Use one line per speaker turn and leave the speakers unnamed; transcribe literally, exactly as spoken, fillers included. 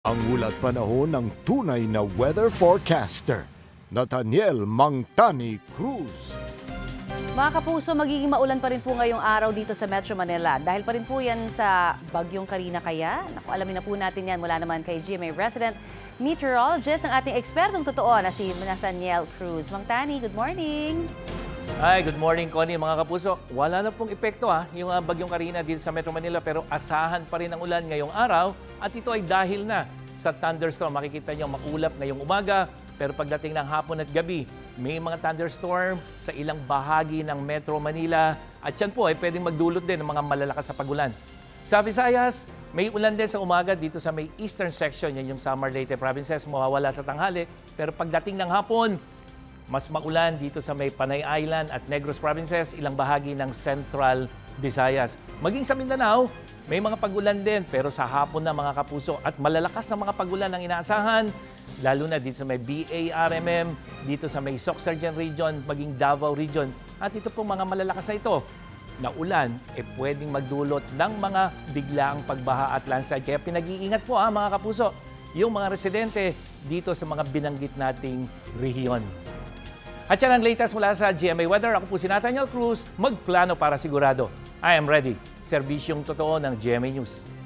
Ang ulat panahon ng tunay na weather forecaster, Nathaniel Mangtani Cruz.
Mga kapuso, magiging maulan pa rin po ngayong araw dito sa Metro Manila. Dahil pa rin po yan sa bagyong Karina kaya. Naku, alamin na po natin yan mula naman kay G M A resident meteorologist, ang ating ekspertong totoo na si Nathaniel Cruz. Mangtani, good morning!
Hi, good morning, Connie. Mga kapuso, wala na pong epekto ha, yung uh, bagyong Karina dito sa Metro Manila, pero asahan pa rin ang ulan ngayong araw at ito ay dahil na sa thunderstorm. Makikita nyo makulap ngayong umaga, pero pagdating ng hapon at gabi, may mga thunderstorm sa ilang bahagi ng Metro Manila at yan po ay pwedeng magdulot din ng mga malalakas sa pagulan. Sa Visayas, may ulan din sa umaga dito sa may eastern section, yan yung Samar Leyte provinces, mawawala sa tanghali, pero pagdating ng hapon, mas maulan dito sa may Panay Island at Negros provinces, ilang bahagi ng Central Visayas. Maging sa Mindanao, may mga pagulan din, pero sa hapon na mga kapuso. At malalakas na mga pagulan ang inaasahan, lalo na dito sa may B A R M M, dito sa may Soc-Sargen region, maging Davao region. At ito pong mga malalakas na ito, na ulan, eh pwedeng magdulot ng mga biglaang pagbaha at landslide. Kaya pinag-iingat po ha, mga kapuso, yung mga residente dito sa mga binanggit nating rehiyon. At yan ang latest mula sa G M A Weather. Ako po si Nathaniel Cruz, magplano para sigurado. I am ready. Serbisyong totoo ng G M A News.